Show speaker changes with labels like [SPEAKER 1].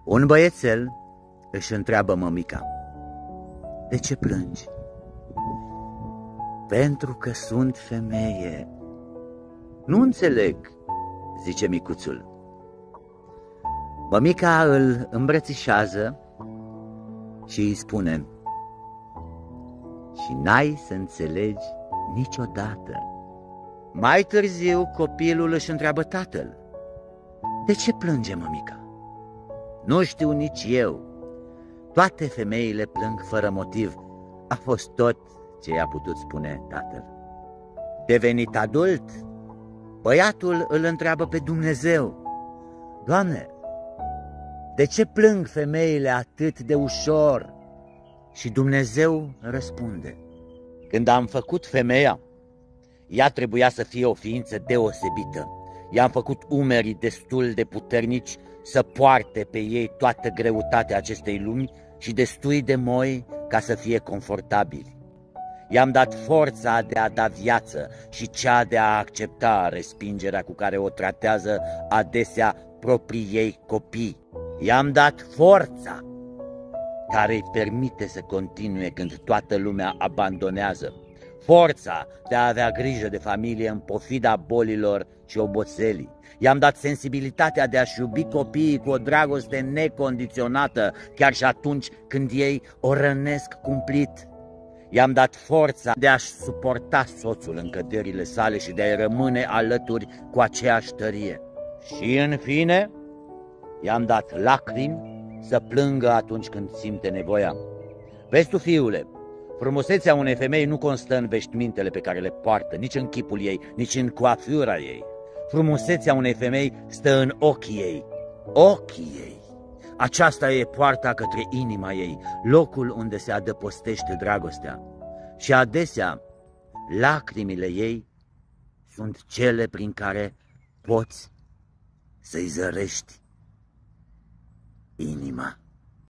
[SPEAKER 1] Un băiețel își întreabă mămica: de ce plângi? Pentru că sunt femeie. Nu înțeleg, zice micuțul. Mămica îl îmbrățișează și îi spune: și n-ai să înțelegi niciodată. Mai târziu copilul își întreabă tatăl: de ce plânge mămica? Nu știu nici eu. Toate femeile plâng fără motiv. A fost tot ce i-a putut spune tatăl. Devenit adult, băiatul îl întreabă pe Dumnezeu: Doamne, de ce plâng femeile atât de ușor? Și Dumnezeu răspunde: când am făcut femeia, ea trebuia să fie o ființă deosebită. I-am făcut umerii destul de puternici să poarte pe ei toată greutatea acestei lumi și destui de moi ca să fie confortabili. I-am dat forța de a da viață și cea de a accepta respingerea cu care o tratează adesea proprii ei copii. I-am dat forța care îi permite să continue când toată lumea abandonează, forța de a avea grijă de familie în pofida bolilor și oboselii. I-am dat sensibilitatea de a-și iubi copiii cu o dragoste necondiționată, chiar și atunci când ei o rănesc cumplit. I-am dat forța de a-și suporta soțul în căderile sale și de a-i rămâne alături cu aceeași tărie. Și în fine, i-am dat lacrimi să plângă atunci când simte nevoia. Vezi tu, fiule, frumusețea unei femei nu constă în veștimintele pe care le poartă, nici în chipul ei, nici în coafura ei. Frumusețea unei femei stă în ochii ei. Ochii ei. Aceasta e poarta către inima ei, locul unde se adăpostește dragostea. Și adesea, lacrimile ei sunt cele prin care poți să-i zărești inima.